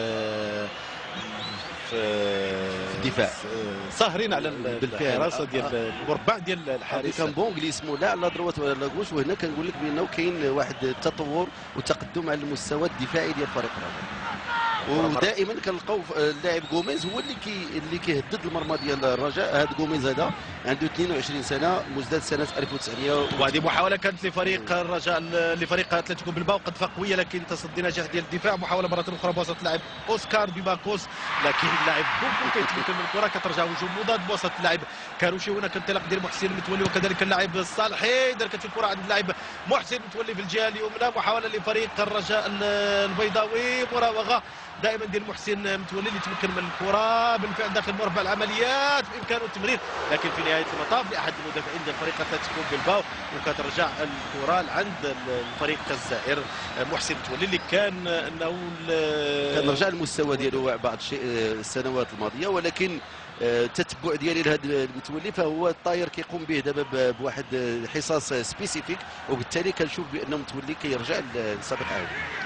في الدفاع ساهرين على الحراسه ديال المربع ديال الحارس. كان بون اسمه لا على دروات ولا لا غوش، وهنا كنقول لك بانه كاين واحد التطور وتقدم على المستوى الدفاعي ديال فريق الرجاء، ودائما كنلقاو اللاعب غوميز هو اللي كي اللي كيهدد المرمى ديال الرجاء. هذا غوميز هذا عنده اثنين وعشرين سنه، مزداد سنه ألف وتسعمائة. وهذه محاوله كانت لفريق الرجاء لفريق اتلتيكو بلباو، قد قويه لكن تصدي ناجح ديال الدفاع. محاوله مره اخرى بوسط اللاعب اوسكار بيباكوس، لكن اللاعب بوكو كيتمكن من الكره، كترجع هجوم مضاد بوسط اللاعب كاروشي. هناك انطلاق ديال محسن المتولي وكذلك اللاعب الصالحي، دركت الكره عند اللاعب محسن المتولي في الجهه اليمنى. محاوله لفريق الرجاء البيضاوي، مراوغه دائما ديال محسن المتولي اللي تمكن من الكره بالفعل داخل مربع العمليات، بامكانه التمرير لكن في نهايه المطاف لاحد المدافعين ديال فريق اتلتيكو بلباو، وكترجع الكره عند الفريق الزائر محسن المتولي اللي كان انه كان رجع المستوى ديالو بعض الشيء السنوات الماضيه، ولكن التتبع ديالي لهذا المتولي فهو الطاير كيقوم به دابا بواحد حصص سبيسيفيك، وبالتالي كنشوف بانه متولي كيرجع للسابق عاود.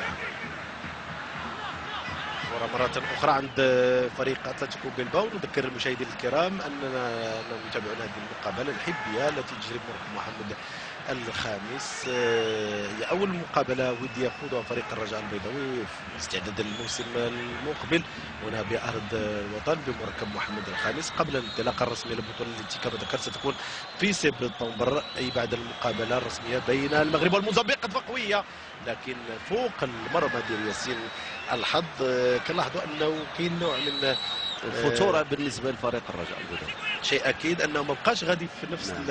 مرة أخرى عند فريق أتلتيكو بلباو. نذكر المشاهدين الكرام أننا نتابعون هذه المقابلة الحبية التي تجري بمركب محمد الخامس. هي أول مقابلة ودية يخوضها فريق الرجاء البيضاوي في استعداد الموسم المقبل هنا بأرض الوطن بمركب محمد الخامس، قبل الانطلاقة الرسمية للبطولة التي كما ذكرت ستكون في سبتمبر، أي بعد المقابلة الرسمية بين المغرب والموزمبيق. قد قوية لكن فوق المرمى ديال ياسين الحظ. كنلاحظوا انه كاين نوع من الخطوره بالنسبه لفريق الرجاء البيضاوي. شيء اكيد انه ما بقاش غادي في نفس نعم.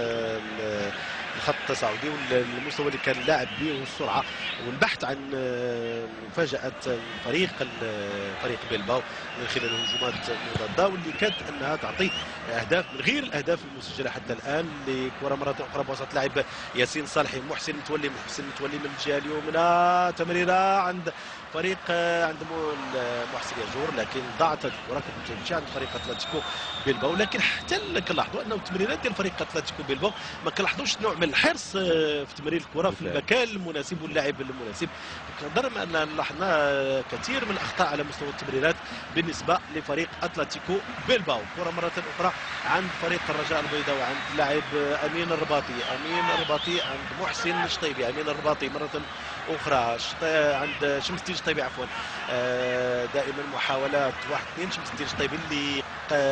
الخط التصاعدي والمستوى اللي كان لاعب به والسرعه، والبحث عن مفاجاه فريق فريق بلباو من خلال الهجومات المضاده واللي كانت انها تعطي اهداف من غير الاهداف المسجله حتى الان. لكره مره اخرى بوسط لاعب ياسين صالحي، محسن متولي محسن متولي من الجهه اليمنى، تمريره عند فريق عند محسن ياجور لكن ضاعت الكره كتمشي عند فريق اتلتيكو بلباو. لكن حتى كنلاحظوا انه التمريرات ديال فريق اتلتيكو بلباو ما كنلاحظوش نوع من الحرص في تمرير الكره في المكان المناسب واللاعب المناسب. نقدر ان لاحظنا كثير من الاخطاء على مستوى التمريرات بالنسبه لفريق اتلتيكو بلباو. كره مره اخرى عند فريق الرجاء البيضاوي عند اللاعب امين الرباطي، امين الرباطي عند محسن الشطيبي، امين الرباطي مره اخرى عند شمس الدين الشطيبي عفوا. دائما محاولات واحد اثنين شمس الدين الشطيبي اللي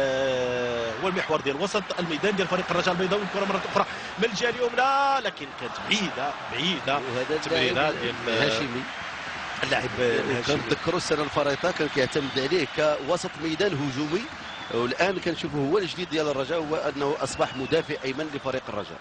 هو المحور ديال وسط الميدان ديال فريق الرجاء البيضاوي. الكره مره اخرى من الجهه اليمنى لكن كانت بعيده بعيده. وهذا التمريرات ديال الهاشمي اللاعب كنتذكروا السنه الفريطه كان كيعتمد عليه كوسط ميدان هجومي، والان كنشوفوا هو الجديد ديال الرجاء هو انه اصبح مدافع ايمن لفريق الرجاء.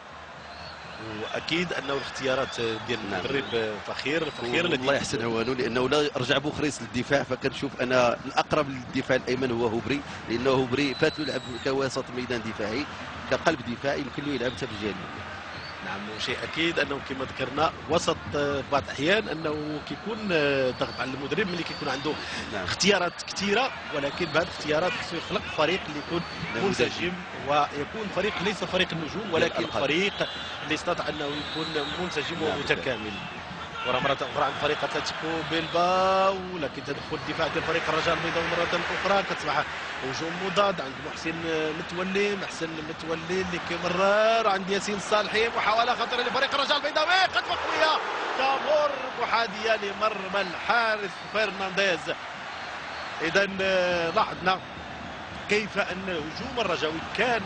واكيد انه الاختيارات ديال المدرب فخير فخير الله يحسن عوانه، لانه لا رجع بوخريس للدفاع، فكنشوف انا الاقرب للدفاع الايمن هو هوبري، لانه هوبري فات له يلعب كوسط ميدان دفاعي كقلب دفاعي يمكن له يلعب حتى في الجهه اليمنى. نعم، وشيء اكيد انه كما ذكرنا وسط بعض الاحيان انه كيكون ضغط على المدرب ملي كيكون عنده نعم. اختيارات كثيره، ولكن بهذه الاختيارات خصو يخلق فريق اللي يكون منسجم ويكون فريق ليس فريق النجوم ولكن فريق اللي استطاع انه يكون منسجم نعم. ومتكامل. ورا مرة أخرى عند فريق أتلتيكو بلباو، لكن تدخل الدفاع ديال فريق الرجاء البيضاوي مرة أخرى كتصبح هجوم مضاد عند محسن متولي، محسن متولي اللي كيمرر عند ياسين الصالحي. محاولة خطيرة لفريق الرجاء البيضاوي قد قوية تمر محادية لمرمى الحارس فرنانديز. إذا لاحظنا كيف أن الهجوم الرجاوي كان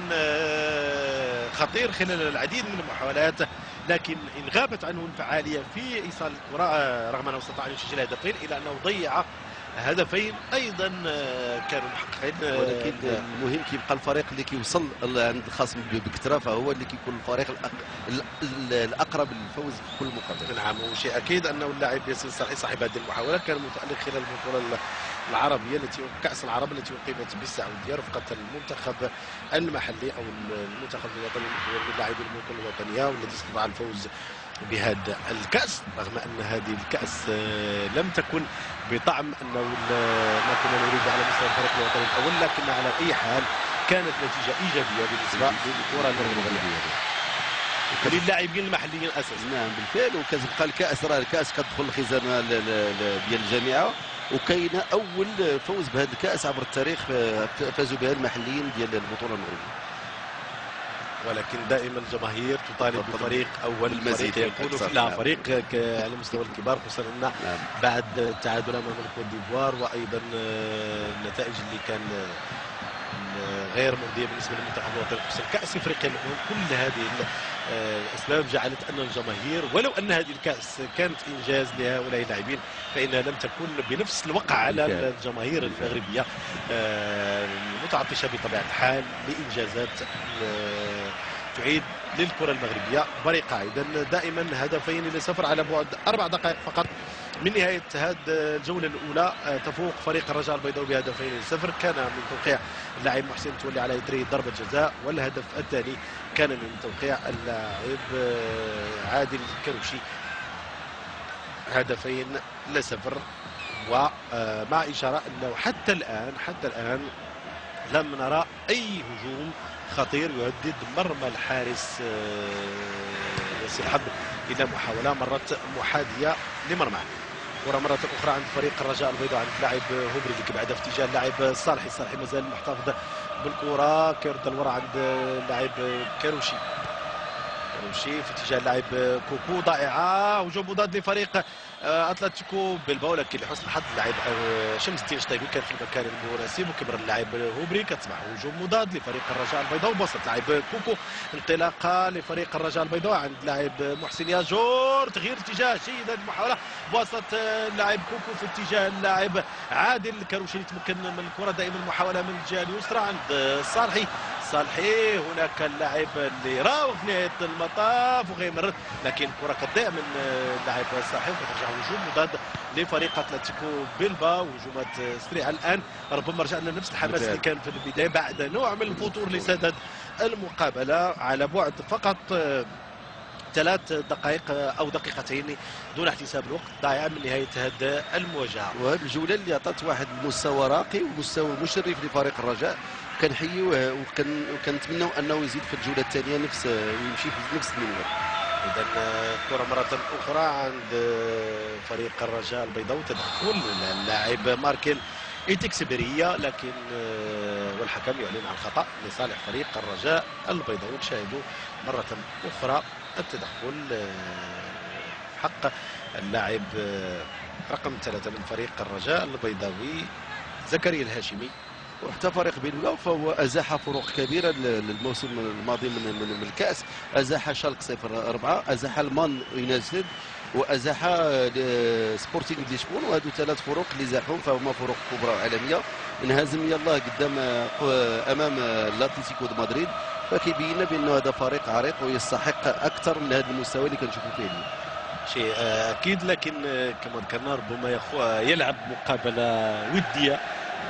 خطير خلال العديد من المحاولات، لكن إن غابت عنه الفعالية في إيصال الكرة رغم أنه استطاع أن يسجل هدفين إلا أنه ضيع هدفين أيضا كانوا محققين. ولكن المهم كيبقى الفريق اللي كيوصل عند الخصم بكثرة فهو اللي كيكون الفريق الأقرب للفوز في كل مقابلة. نعم، وشيء أكيد أنه اللاعب ياسين صالحي صاحب هذه المحاولة كان متألق خلال البطولة العربية التي كأس العرب التي أقيمت بالسعودية رفقة المنتخب المحلي أو المنتخب الوطني من لاعبي المنتخب الوطنية، والذي استطاع الفوز بهذا الكأس رغم أن هذه الكأس لم تكن بطعم أنه ما كنا نريد على مستوى الفريق الوطني الأول، لكن على أي حال كانت نتيجة إيجابية بالنسبة للكرة المغربية وللاعبين المحليين أساسا. نعم بالفعل، وكتبقى الكأس راه الكأس كتدخل الخزانة ديال الجامعة، وكاينه اول فوز بهذا الكاس عبر التاريخ فازوا بها المحليين ديال البطوله المغربيه. ولكن دائما الجماهير تطالب بفريق اول المزيد يكون في لا فريق على مستوى الكبار، خصوصا ان نعم. بعد التعادل امام الكوت ديفوار وايضا النتائج اللي كان غير مرضيه بالنسبه للمنتخب الوطني خصوصا كاس افريقيا الامم. كل هذه الاسباب جعلت ان الجماهير ولو ان هذه الكاس كانت انجاز لهؤلاء اللاعبين فانها لم تكن بنفس الوقع على الجماهير المغربيه المتعطشه بطبيعه الحال لانجازات تعيد للكره المغربيه بريقه. اذا دائما هدفين لصفر على بعد اربع دقائق فقط من نهايه هذه الجوله الاولى. تفوق فريق الرجاء البيضاوي بهدفين لصفر، كان من توقيع اللاعب محسن تولي على يدري ضربه جزاء، والهدف الثاني كان من توقيع اللاعب عادل كروشي هدفين لصفر. ومع اشاره انه حتى الان حتى الان لم نرى اي هجوم خطير يهدد مرمى الحارس ياسر حب الى محاوله مرت محاذيه لمرماه. كرة مرة أخرى عند فريق الرجاء البيضاء عند اللاعب هوبري اللي بعدها في اتجاه اللاعب الصالحي. الصالحي مازال محتفظ بالكرة، كيرد الورا عند اللاعب كاروشي. كاروشي في اتجاه اللاعب كوكو ضائعة، هجوم مضاد لفريق اتلتيكو بلباو، ولكن لحسن الحظ اللاعب شمس الدين شطيبي كان في المكان المناسب وكبر اللاعب هوبري. كتصبح هجوم مضاد لفريق الرجاء البيضاء وبسط لاعب كوكو، انطلاقه لفريق الرجاء البيضاء عند اللاعب محسن ياجور، تغيير اتجاه جيدا المحاوله بواسطه اللاعب كوكو في اتجاه اللاعب عادل كاروشي يتمكن من الكره. دائما محاوله من الجهه اليسرى عند الصالحي. صالحي هناك اللاعب اللي راوغ في نهايه المطاف وغيمر، لكن الكره كتضيع من اللاعب الصالحي وكترجع هجوم مضاد لفريق اتلتيكو بلباو. هجومات سريعه الان، ربما رجعنا لنفس الحماس اللي كان في البدايه بعد نوع من الفتور لسداد المقابله على بعد فقط ثلاث دقائق او دقيقتين دون احتساب الوقت ضايع من نهايه هذه المواجهه. وهذه الجوله اللي عطات واحد المستوى راقي ومستوى مشرف لفريق الرجاء، كنحيوه وكنتمنوا انه يزيد في الجوله الثانيه نفس ويمشي في نفس المنوال. اذا كره مره اخرى عند فريق الرجاء البيضاوي، تدخل اللاعب ماركل ايتكسبيريه، لكن والحكم يعلن عن خطا لصالح فريق الرجاء البيضاوي. نشاهدوا مره اخرى التدخل في حق اللاعب رقم ثلاثة من فريق الرجاء البيضاوي زكريا الهاشمي. وحتى فريق بلباو فهو ازاح فروق كبيره للموسم الماضي من, من, من الكاس، ازاح شالك صفر أربعة، ازاح المان يونايتد، وازاح سبورتينغ لشبون، وهذو ثلاث فروق اللي زاحوا فهما فروق كبرى عالميه. انهزم يلاه قدام امام الاتليتيكو دو مدريد، فكيبين بانه هذا فريق عريق ويستحق اكثر من هذا المستوى اللي كنشوفوا فيه اليوم. شيء اكيد، لكن كما ذكرنا ربما يلعب مقابله وديه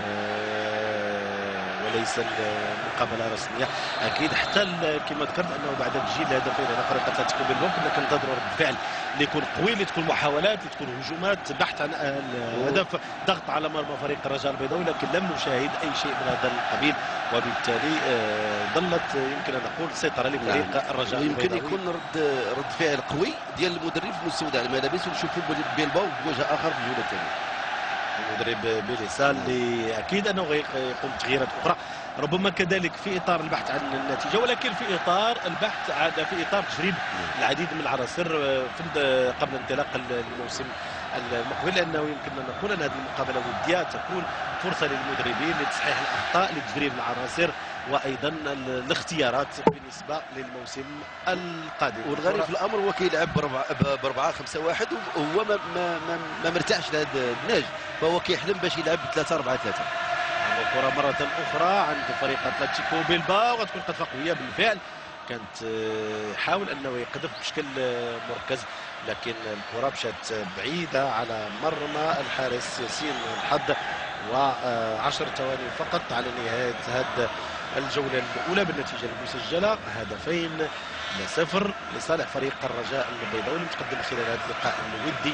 وليس المقابله رسميه. اكيد حتى كما ذكرت انه بعد تسجيل هدفين على فريق اتلتيكو بلباو كنا كننتظروا رد فعل اللي يكون قوي، اللي تكون محاولات، اللي تكون هجومات، بحث عن الهدف، ضغط على مرمى فريق الرجاء البيضاوي، لكن لم نشاهد اي شيء من هذا القبيل، وبالتالي ظلت يمكن ان نقول سيطره لفريق الرجاء يمكن البيضاوي. يكون رد رد فعل قوي ديال المدرب في مستودع الملابس، ونشوفوا بلباو بوجه اخر في الجوله الثانيه. المدرب بيليسال اللي اكيد انه غيقوم بتغييرات اخرى، ربما كذلك في اطار البحث عن النتيجه، ولكن في اطار البحث عن في اطار تجريب العديد من العناصر في قبل انطلاق الموسم المقبل، لانه يمكن ان نقول ان هذه المقابله الوديه تكون فرصه للمدربين لتصحيح الاخطاء، لتجريب العناصر، وايضا الاختيارات بالنسبه للموسم القادم. والغريب في الامر هو كيلعب بأربعة خمسة واحد، وهو ما ما ما, ما مرتاحش لهذا النهج، فهو كيحلم باش يلعب ثلاثة أربعة ثلاثة. كرة مرة أخرى عند فريق أتلتيكو بلباو، وتكون قذفة قوية بالفعل، كانت يحاول أنه يقذف بشكل مركز، لكن الكرة مشات بعيدة على مرمى الحارس ياسين الحد، وعشر ثواني فقط على نهاية هذه الجولة الأولى بالنتيجة المسجلة هدفين لصفر لصالح فريق الرجاء البيضاوي المتقدم خلال هذا اللقاء الودي.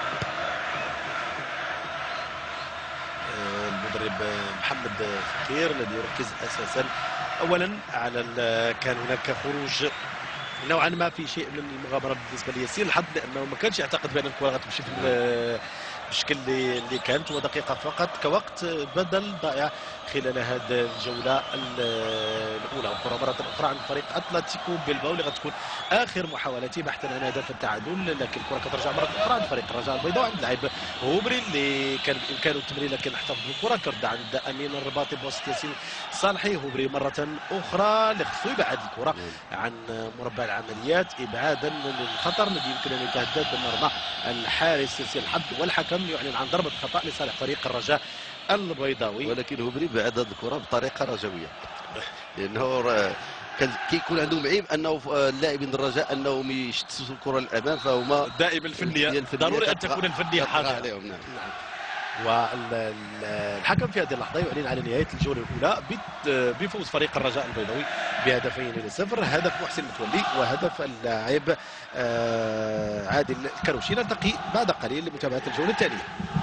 المدرب محمد فقير الذي يركز اساسا اولا على كان هناك خروج نوعا ما في شيء من المغامره بالنسبه لياسين الحظ، لانه ما كانش يعتقد بان الكره غتمشي في ال- بالشكل اللي اللي كانت، ودقيقه فقط كوقت بدل ضائع خلال هذه الجوله ال- الاولى. والكره مره اخرى عند فريق اتلتيكو بلباو اللي غتكون اخر محاولته بحثا عن هدف التعادل، لكن الكره كترجع مره اخرى عند فريق الرجاء البيضاء عند اللاعب هوبري اللي كان بامكانه التمرير لكن احتفظ بالكره. كرد عند امين الرباطي بوسط ياسين صالحي. هوبري مره اخرى اللي خصو يبعد الكره عن مربع العمليات ابعادا من الخطر الذي يمكن ان يتهدد بالمرمى الحارس ياسين الحظ، والحكم يعلن عن ضربه خطا لصالح فريق الرجاء البيضاوي. ولكن هوبري بعد هذه الكره بطريقه رجويه، لانه كان كيكون عندهم عيب انه اللاعبين الرجاء انهم يشتتوا الكره للامام، فهما دائما الفنيه ضروري ان تكون الفنيه حاضره عليهم. نعم. نعم. والحكم في هذه اللحظه يعلن على نهايه الجوله الاولى بفوز فريق الرجاء البيضاوي بهدفين لصفر، هدف محسن متولي وهدف اللاعب عادل الكروشي. نلتقي بعد قليل لمتابعه الجوله الثانيه.